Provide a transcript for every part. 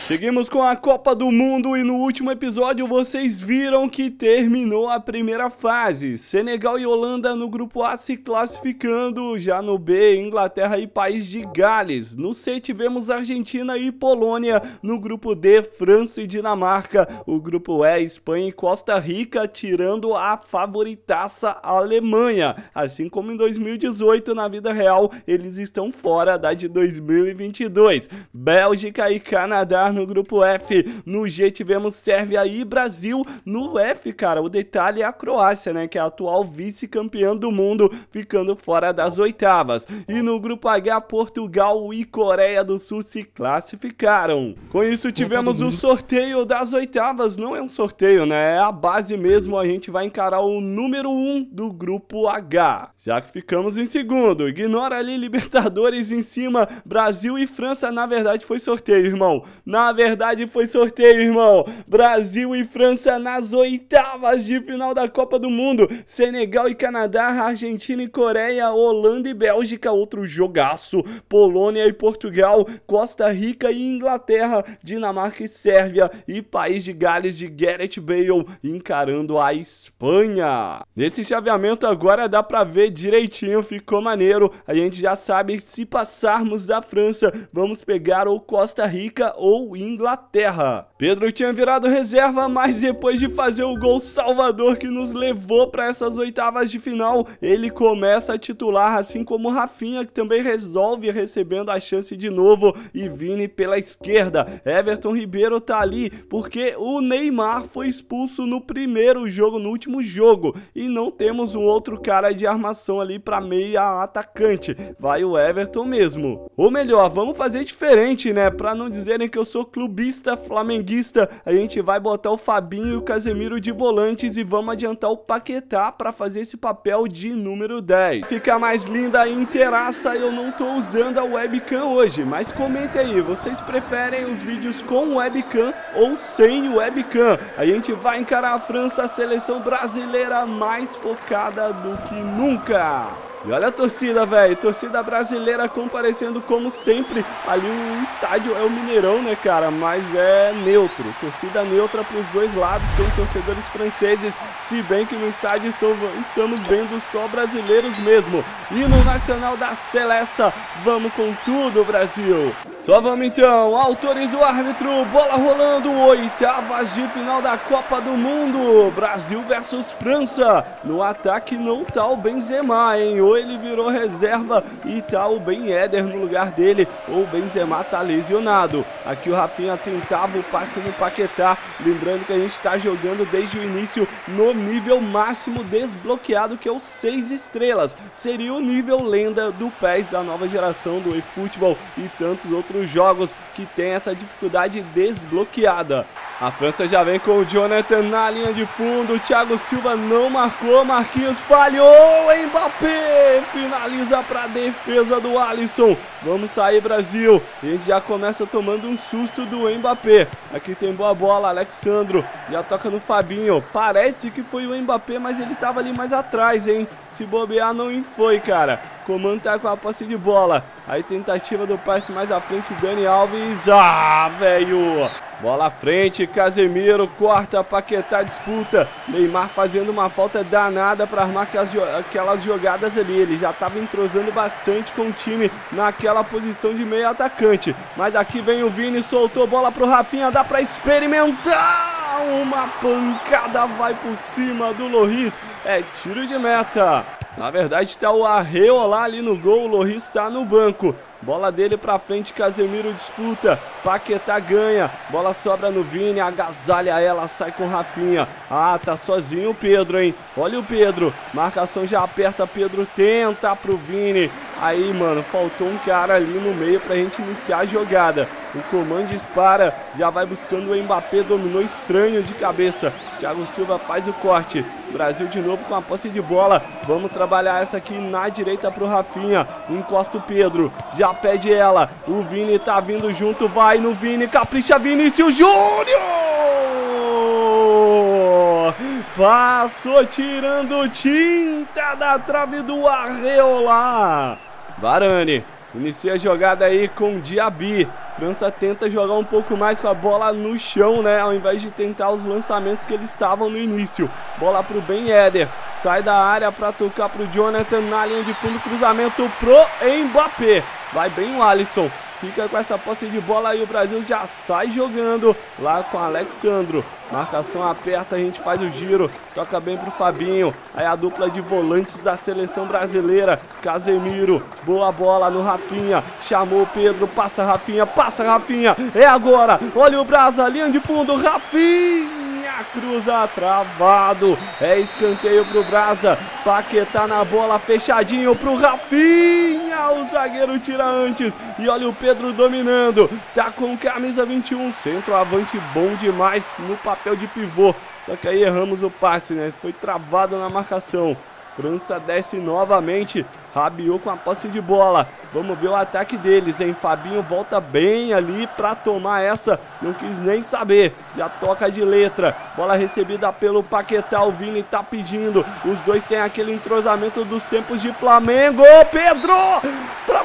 Seguimos com a Copa do Mundo e no último episódio vocês viram que terminou a primeira fase. Senegal e Holanda no grupo A se classificando, já no B, Inglaterra e País de Gales. No C tivemos Argentina e Polônia, no grupo D, França e Dinamarca. O grupo E, Espanha e Costa Rica, tirando a favoritaça Alemanha. Assim como em 2018, na vida real, eles estão fora da de 2022. Bélgica e Canadá no grupo F. No G tivemos Sérvia e Brasil. No F, cara, o detalhe é a Croácia, né, que é a atual vice-campeã do mundo, ficando fora das oitavas. E no grupo H, Portugal e Coreia do Sul se classificaram. Com isso tivemos o sorteio das oitavas. Não é um sorteio, né, é a base mesmo. A gente vai encarar o número 1 do grupo H, já que ficamos em segundo. Ignora ali Libertadores em cima, Brasil e França. Na verdade foi sorteio, irmão. Na verdade foi sorteio, irmão. Brasil e França nas oitavas de final da Copa do Mundo. Senegal e Canadá, Argentina e Coreia, Holanda e Bélgica, outro jogaço. Polônia e Portugal, Costa Rica e Inglaterra, Dinamarca e Sérvia e País de Gales de Gareth Bale encarando a Espanha. Nesse chaveamento agora dá pra ver direitinho, ficou maneiro. A gente já sabe que se passarmos da França, vamos pegar ou Costa Rica ou Inglaterra. Pedro tinha virado reserva, mas depois de fazer o gol salvador que nos levou para essas oitavas de final, ele começa a titular, assim como Rafinha, que também resolve recebendo a chance de novo, e Vini pela esquerda. Everton Ribeiro tá ali porque o Neymar foi expulso no primeiro jogo, no último jogo, e não temos um outro cara de armação ali para meia atacante. Vai o Everton mesmo. Ou melhor, vamos fazer diferente, né, para não dizerem que eu sou clubista flamenguista. A gente vai botar o Fabinho e o Casemiro de volantes e vamos adiantar o Paquetá para fazer esse papel de número 10. Fica mais linda e inteiraça. Eu não tô usando a webcam hoje, mas comenta aí, vocês preferem os vídeos com webcam ou sem webcam? A gente vai encarar a França, a seleção brasileira mais focada do que nunca. E olha a torcida, velho, torcida brasileira comparecendo como sempre. Ali o estádio é o Mineirão, né, cara, mas é neutro, torcida neutra para os dois lados. Tem torcedores franceses, se bem que no estádio estamos vendo só brasileiros mesmo. Hino nacional da Seleção, vamos com tudo, Brasil. Só vamos então, autoriza o árbitro, bola rolando, oitavas de final da Copa do Mundo, Brasil versus França. No ataque não tá o Benzema, hein, ou ele virou reserva e tá o Ben Yedder no lugar dele, ou o Benzema tá lesionado. Aqui o Rafinha tentava o passe no Paquetá, lembrando que a gente tá jogando desde o início no nível máximo desbloqueado, que é o 6 estrelas, seria o nível lenda do PES da nova geração do eFootball e tantos outros jogos que tem essa dificuldade desbloqueada. A França já vem com o Jonathan na linha de fundo, Thiago Silva não marcou, Marquinhos falhou, Mbappé finaliza para a defesa do Alisson. Vamos sair, Brasil. A gente já começa tomando um susto do Mbappé. Aqui tem boa bola, Alexandro já toca no Fabinho. Parece que foi o Mbappé, mas ele tava ali mais atrás, hein? Se bobear não foi, cara. Comando tá com a posse de bola. Aí tentativa do passe mais à frente, Dani Alves. Ah, velho! Bola à frente, Casemiro corta, Paquetá disputa. Neymar fazendo uma falta danada para armar aquelas jogadas ali. Ele já estava entrosando bastante com o time naquela posição de meio atacante. Mas aqui vem o Vini, soltou bola pro Rafinha, dá para experimentar. Uma pancada vai por cima do Lloris. É tiro de meta. Na verdade está o Arreola ali no gol, o Lloris está no banco. Bola dele pra frente, Casemiro disputa, Paquetá ganha, bola sobra no Vini, agasalha ela, sai com Rafinha. Ah, tá sozinho o Pedro, hein? Olha o Pedro, marcação já aperta, Pedro tenta pro Vini. Aí, mano, faltou um cara ali no meio pra gente iniciar a jogada. O comando dispara, já vai buscando o Mbappé, dominou estranho de cabeça. Thiago Silva faz o corte, Brasil de novo com a posse de bola. Vamos trabalhar essa aqui na direita pro Rafinha, encosta o Pedro, já pede ela, o Vini tá vindo junto, vai no Vini, capricha Vinícius Júnior! Passou tirando tinta da trave do Arreola. Varane inicia a jogada aí com Diaby. França tenta jogar um pouco mais com a bola no chão, né? Ao invés de tentar os lançamentos que eles estavam no início. Bola pro Ben Yedder. Sai da área para tocar pro Jonathan na linha de fundo. Cruzamento pro Mbappé. Vai bem o Alisson. Fica com essa posse de bola e o Brasil já sai jogando lá com o Alexandro. Marcação aperta, a gente faz o giro. Toca bem pro Fabinho. Aí a dupla de volantes da seleção brasileira. Casemiro, boa bola no Rafinha. Chamou o Pedro, passa Rafinha, é agora. Olha o Brasa, linha de fundo, Rafinha. Cruza, travado. É escanteio pro Brasa. Paquetá na bola, fechadinho pro Rafinha. O zagueiro tira antes. E olha o Pedro dominando. Tá com camisa 21. Centroavante bom demais no papel de pivô. Só que aí erramos o passe, né? Foi travado na marcação. França desce novamente. Rabiot com a posse de bola. Vamos ver o ataque deles, hein? Fabinho volta bem ali pra tomar essa. Não quis nem saber. Já toca de letra. Bola recebida pelo Paquetá. O Vini tá pedindo. Os dois têm aquele entrosamento dos tempos de Flamengo. Pedro! Pra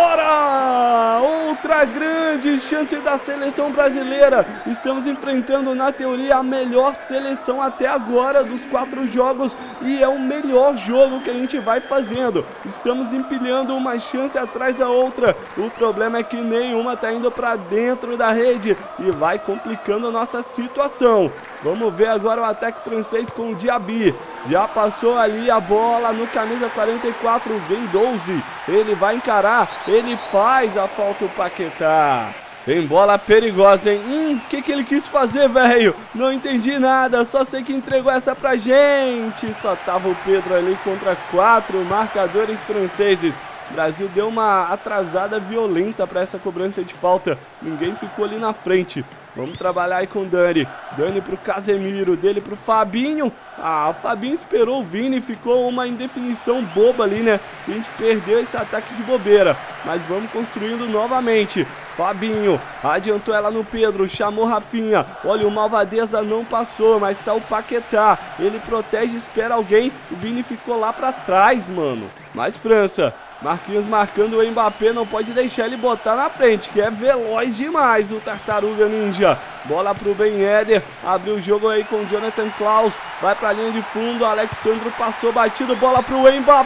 fora! Outra grande chance da seleção brasileira. Estamos enfrentando, na teoria, a melhor seleção até agora dos 4 jogos. E é o melhor jogo que a gente vai fazendo. Estamos empilhando uma chance atrás da outra. O problema é que nenhuma tá indo para dentro da rede e vai complicando a nossa situação. Vamos ver agora o ataque francês com o Diaby. Já passou ali a bola no camisa 44, vem 12. Ele vai encarar, ele faz a falta o Paquetá. Vem bola perigosa, hein? Que ele quis fazer, velho? Não entendi nada, só sei que entregou essa pra gente. Só tava o Pedro ali contra 4 marcadores franceses. O Brasil deu uma atrasada violenta para essa cobrança de falta. Ninguém ficou ali na frente. Vamos trabalhar aí com o Dani. Dani pro Casemiro, dele pro Fabinho. O Fabinho esperou o Vini, ficou uma indefinição boba ali, né? A gente perdeu esse ataque de bobeira. Mas vamos construindo novamente. Fabinho, adiantou ela no Pedro, chamou Rafinha. Olha, o Malvadeza não passou, mas tá o Paquetá. Ele protege, espera alguém. O Vini ficou lá pra trás, mano. Mais França. Marquinhos marcando o Mbappé, não pode deixar ele botar na frente, que é veloz demais o Tartaruga Ninja. Bola pro Ben Yedder, abriu o jogo aí com o Jonathan Klaus, vai pra linha de fundo, Alexandro passou batido, bola pro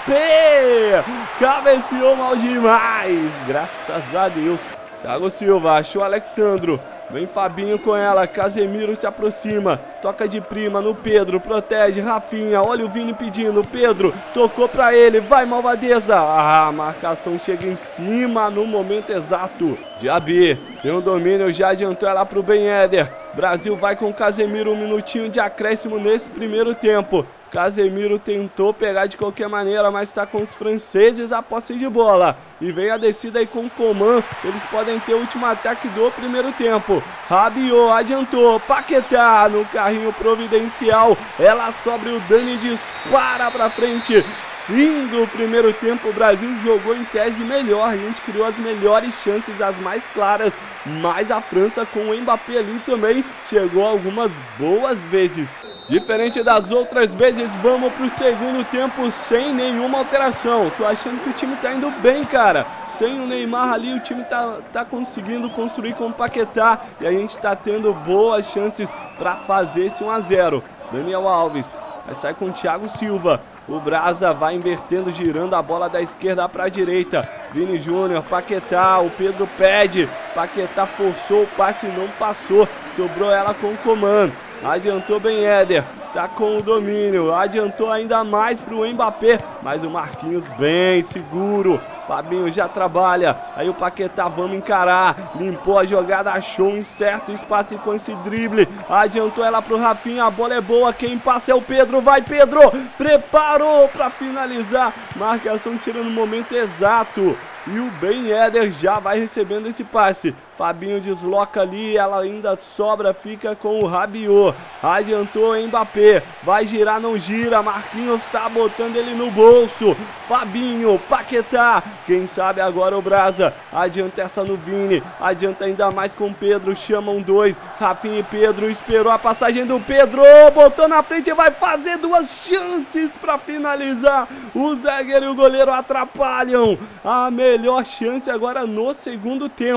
Mbappé, cabeceou mal demais, graças a Deus. Thiago Silva achou Alexandro. Vem Fabinho com ela, Casemiro se aproxima, toca de prima no Pedro, protege, Rafinha, olha o Vini pedindo, Pedro, tocou pra ele, vai Malvadeza, a marcação chega em cima no momento exato. Diaby, tem um domínio, já adiantou ela pro Ben Yedder, Brasil vai com Casemiro, 1 minutinho de acréscimo nesse primeiro tempo. Casemiro tentou pegar de qualquer maneira, mas está com os franceses a posse de bola. E vem a descida aí com o Coman. Eles podem ter o último ataque do primeiro tempo. Rabiot adiantou. Paquetá no carrinho providencial. Ela sobra e o Dani dispara para frente. Fim do primeiro tempo, o Brasil jogou em tese melhor, a gente criou as melhores chances, as mais claras, mas a França com o Mbappé ali também chegou algumas boas vezes. Diferente das outras vezes, vamos pro segundo tempo sem nenhuma alteração. Tô achando que o time tá indo bem, cara. Sem o Neymar ali, o time tá conseguindo construir com o Paquetá e a gente tá tendo boas chances para fazer esse 1 a 0. Daniel Alves vai sair com o Thiago Silva. O Brasa vai invertendo, girando a bola da esquerda para a direita. Vini Júnior, Paquetá, o Pedro pede. Paquetá forçou o passe, não passou. Sobrou ela com o comando. Adiantou Ben Yedder, tá com o domínio. Adiantou ainda mais para o Mbappé. Mas o Marquinhos bem seguro. Fabinho já trabalha. Aí o Paquetá, vamos encarar. Limpou a jogada, achou um certo espaço e com esse drible. Adiantou ela pro Rafinha. A bola é boa. Quem passa é o Pedro. Vai, Pedro. Preparou para finalizar. Marcação tira no momento exato. E o Ben Yedder já vai recebendo esse passe. Fabinho desloca ali, ela ainda sobra, fica com o Rabiot. Adiantou Mbappé, vai girar, não gira. Marquinhos tá botando ele no bolso. Fabinho, Paquetá, quem sabe agora o Brasa. Adianta essa no Vini, adianta ainda mais com o Pedro. Chamam 2, Rafinha e Pedro. Esperou a passagem do Pedro, botou na frente e vai fazer 2 chances para finalizar. O zagueiro e o goleiro atrapalham. A melhor chance agora no segundo tempo.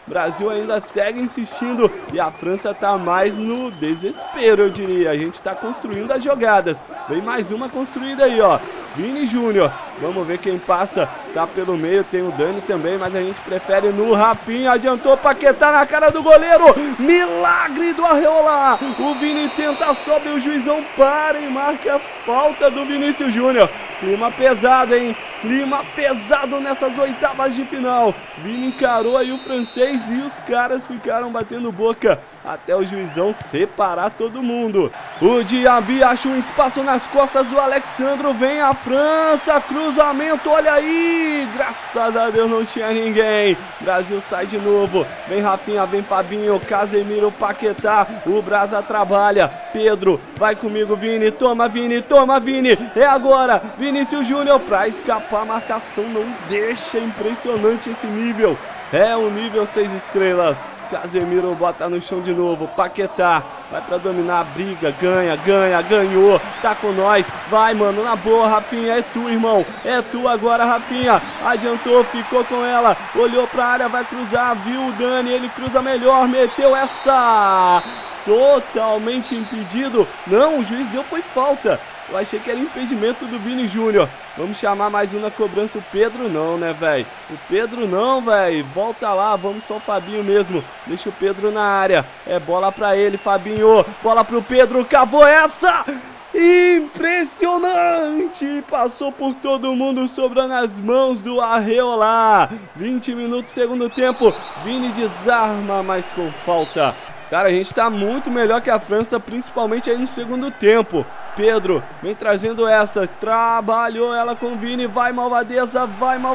O Brasil ainda segue insistindo e a França tá mais no desespero, eu diria. A gente tá construindo as jogadas. Vem mais uma construída aí, ó. Vini Júnior. Vamos ver quem passa. Tá pelo meio, tem o Dani também, mas a gente prefere no Rafinha. Adiantou Paquetá na cara do goleiro. Milagre do Arreola. O Vini tenta sobre, o juizão para e marca a falta do Vinícius Júnior. Clima pesado, hein? Clima pesado nessas oitavas de final. Vini encarou aí o francês e os caras ficaram batendo boca até o juizão separar todo mundo. O Diaby acha um espaço nas costas do Alexandro. Vem a França, cruzamento, olha aí. Graças a Deus não tinha ninguém. Brasil sai de novo. Vem Rafinha, vem Fabinho, Casemiro, Paquetá. O Brasa trabalha. Pedro, vai comigo, Vini. Toma, Vini, toma, Vini. É agora. Vinícius Júnior pra escapar. A marcação não deixa. Impressionante esse nível. É um nível 6 estrelas. Casemiro bota no chão de novo. Paquetá vai pra dominar a briga. Ganhou. Tá com nós. Vai, mano, na boa, Rafinha. É tu, irmão. É tu agora, Rafinha. Adiantou, ficou com ela. Olhou pra área, vai cruzar. Viu o Dani, ele cruza melhor. Meteu essa. Totalmente impedido. Não, o juiz deu, foi falta. Eu achei que era impedimento do Vini Júnior. Vamos chamar mais um na cobrança. O Pedro não, né, velho? O Pedro não, velho. Volta lá, vamos só o Fabinho mesmo. Deixa o Pedro na área. É bola pra ele, Fabinho. Bola pro Pedro, cavou essa! Impressionante! Passou por todo mundo, sobrando nas mãos do Arreola. 20 minutos, segundo tempo. Vini desarma, mas com falta. Cara, a gente tá muito melhor que a França, principalmente aí no segundo tempo. Pedro vem trazendo essa, trabalhou ela com o Vini, vai Malvadeza,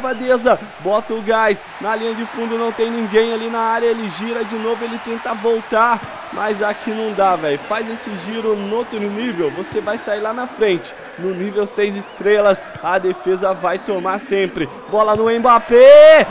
bota o gás, na linha de fundo não tem ninguém ali na área, ele gira de novo, ele tenta voltar, mas aqui não dá, velho. Faz esse giro no outro nível, você vai sair lá na frente, no nível 6 estrelas, a defesa vai tomar sempre. Bola no Mbappé!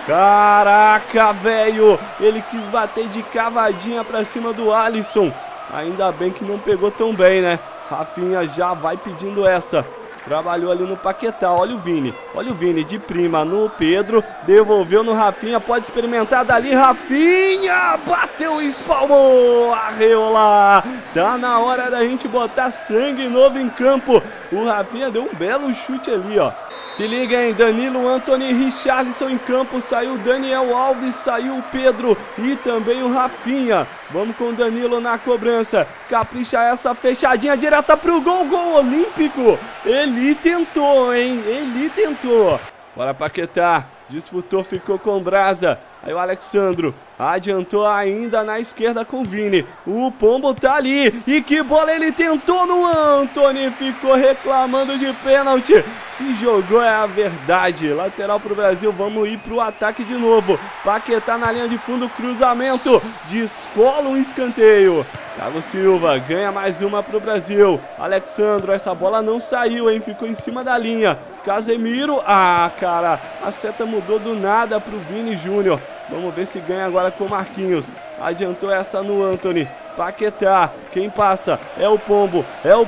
Caraca, velho, ele quis bater de cavadinha pra cima do Alisson, ainda bem que não pegou tão bem, né? Rafinha já vai pedindo essa. Trabalhou ali no Paquetá. Olha o Vini de prima no Pedro. Devolveu no Rafinha. Pode experimentar dali. Rafinha bateu e espalmou. Arreola. Tá na hora da gente botar sangue novo em campo. O Rafinha deu um belo chute ali, ó. Se liga, hein? Danilo, Antony, Richarlison em campo. Saiu Daniel Alves, saiu o Pedro e também o Rafinha. Vamos com o Danilo na cobrança. Capricha essa fechadinha direta pro gol. Gol olímpico. Ele tentou, hein? Ele tentou. Bora, Paquetá. Disputou, ficou com o Brasa. Aí o Alexandro adiantou ainda na esquerda com o Vini. O Pombo tá ali. E que bola ele tentou no Antony. Ficou reclamando de pênalti. Se jogou, é a verdade. Lateral pro Brasil. Vamos ir pro ataque de novo. Paquetá na linha de fundo. Cruzamento. Descola um escanteio. Thiago Silva ganha mais uma pro Brasil. Alexandro, essa bola não saiu, hein? Ficou em cima da linha. Casemiro. Ah, cara. A seta mudou do nada pro Vini Júnior. Vamos ver se ganha agora com o Marquinhos. Adiantou essa no Antony. Paquetá, quem passa é o Pombo,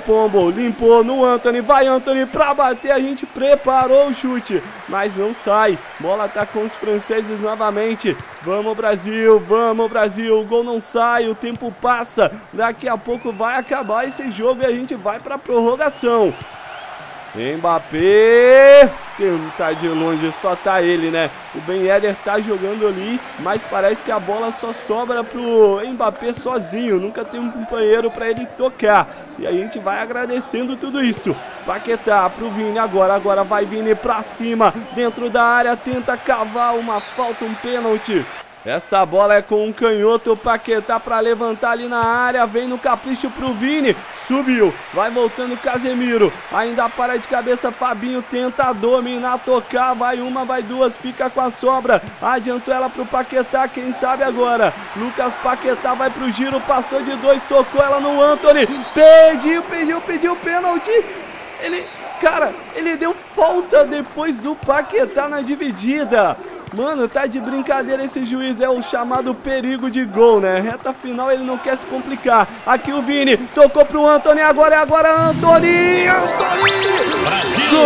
limpou no Antony, vai Antony pra bater, a gente preparou o chute, mas não sai, bola tá com os franceses novamente, vamos Brasil, o gol não sai, o tempo passa, daqui a pouco vai acabar esse jogo e a gente vai pra prorrogação. Mbappé tenta de longe, só tá ele, né? O Ben Yedder tá jogando ali, mas parece que a bola só sobra pro Mbappé sozinho, nunca tem um companheiro pra ele tocar. E a gente vai agradecendo tudo isso. Paquetá pro Vini agora vai Vini pra cima, dentro da área, tenta cavar uma falta, um pênalti. Essa bola é com um canhoto, o Paquetá pra levantar ali na área, vem no capricho pro Vini, subiu, vai voltando Casemiro, ainda para de cabeça, Fabinho tenta dominar, tocar, vai uma, vai duas, fica com a sobra, adiantou ela pro Paquetá, quem sabe agora, Lucas Paquetá vai pro giro, passou de dois, tocou ela no Antony, pediu pênalti, ele deu falta depois do Paquetá na dividida. Mano, tá de brincadeira esse juiz, é o chamado perigo de gol, né? Reta final ele não quer se complicar. Aqui o Vini, tocou pro Antony, agora Antony! Brasil! Gol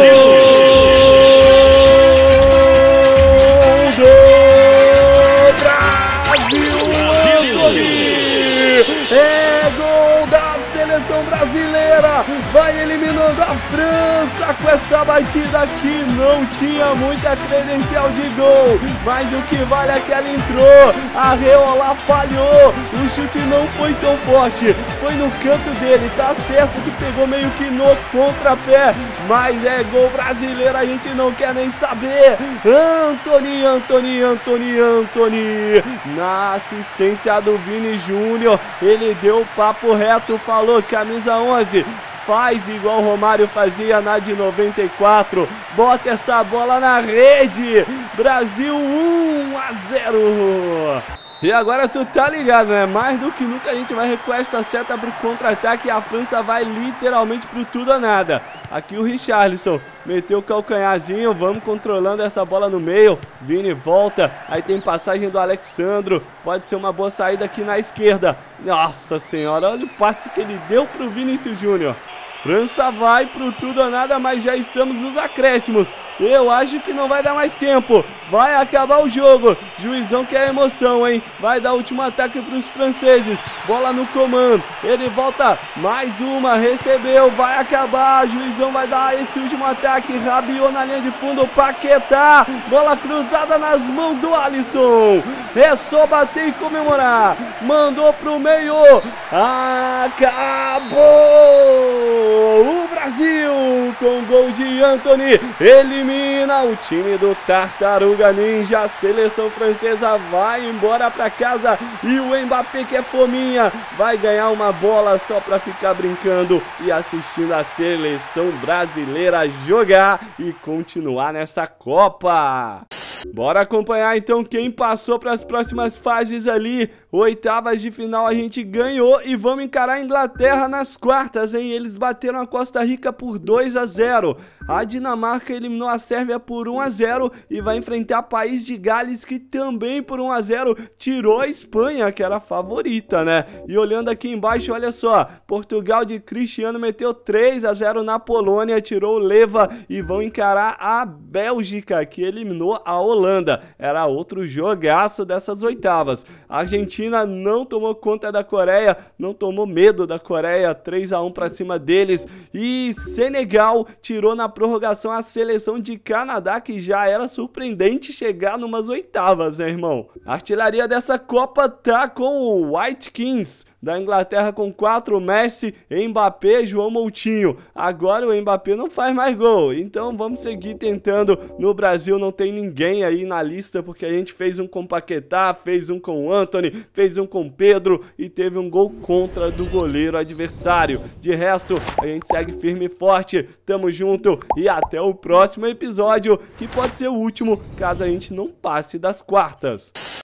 do É gol da seleção brasileira. Vai eliminando a França com essa batida que não tinha muita credencial de gol. Mas o que vale é que ela entrou. A Reolá falhou. O chute não foi tão forte. Foi no canto dele. Tá certo que pegou meio que no contrapé. Mas é gol brasileiro. A gente não quer nem saber. Antony. Na assistência do Vini Júnior. Ele deu o papo reto. Falou, camisa 11. Faz igual o Romário fazia na de 94. Bota essa bola na rede. Brasil 1-0. E agora tu tá ligado, né? Mais do que nunca a gente vai recuar essa seta pro contra-ataque e a França vai literalmente pro tudo ou nada. Aqui o Richarlison meteu o calcanharzinho, vamos controlando essa bola no meio. Vini volta, aí tem passagem do Alexandro, pode ser uma boa saída aqui na esquerda. Nossa senhora, olha o passe que ele deu pro Vinícius Júnior. França vai pro tudo ou nada, mas já estamos nos acréscimos. Eu acho que não vai dar mais tempo. Vai acabar o jogo. Juizão quer emoção, hein? Vai dar o último ataque para os franceses. Bola no comando. Ele volta. Mais uma. Recebeu. Vai acabar. Juizão vai dar esse último ataque. Rabiot na linha de fundo. Paquetá. Bola cruzada nas mãos do Alisson. É só bater e comemorar. Mandou pro meio. Acabou. O Brasil com gol de Antony elimina o time do Tartaruga Ninja. A seleção francesa vai embora para casa e o Mbappé, que é fominha, vai ganhar uma bola só para ficar brincando e assistindo a seleção brasileira jogar e continuar nessa Copa. Bora acompanhar então quem passou para as próximas fases ali. Oitavas de final a gente ganhou e vamos encarar a Inglaterra nas quartas, hein? Eles bateram a Costa Rica por 2-0. A Dinamarca eliminou a Sérvia por 1-0 e vai enfrentar País de Gales, que também por 1-0 tirou a Espanha, que era a favorita, né? E olhando aqui embaixo, olha só, Portugal de Cristiano meteu 3-0 na Polônia, tirou o Leva e vão encarar a Bélgica, que eliminou a Holanda. Era outro jogaço dessas oitavas. A Argentina não tomou conta da Coreia, não tomou medo da Coreia, 3-1 pra cima deles. E Senegal tirou na prorrogação a seleção de Canadá, que já era surpreendente chegar numas oitavas, né, irmão? A artilharia dessa Copa tá com o White Kings da Inglaterra com 4, Messi, Mbappé, João Moutinho. Agora o Mbappé não faz mais gol, então vamos seguir tentando. No Brasil não tem ninguém aí na lista, porque a gente fez um com Paquetá, fez um com Antony, fez um com Pedro e teve um gol contra do goleiro adversário. De resto, a gente segue firme e forte, tamo junto e até o próximo episódio, que pode ser o último, caso a gente não passe das quartas.